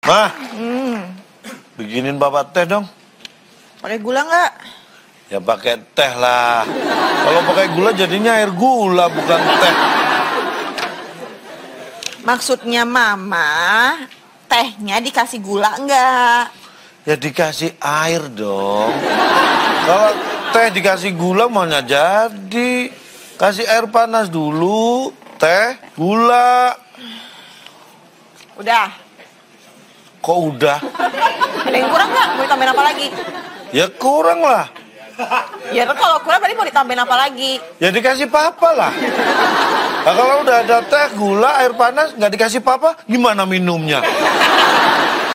Mah, bikinin Papa teh dong. Pakai gula nggak? Ya pakai teh lah. Kalau pakai gula jadinya air gula bukan teh. Maksudnya Mama, tehnya dikasih gula nggak? Ya dikasih air dong. Kalau teh dikasih gula mana jadi. Kasih air panas dulu, teh, gula. Udah. Kok udah? Ada yang kurang nggak? Mau ditambahin apa lagi? Ya kurang lah. Ya kalau kurang berarti mau ditambahin apa lagi? Ya dikasih Papa lah. Nah, kalau udah ada teh, gula, air panas, nggak dikasih Papa, gimana minumnya?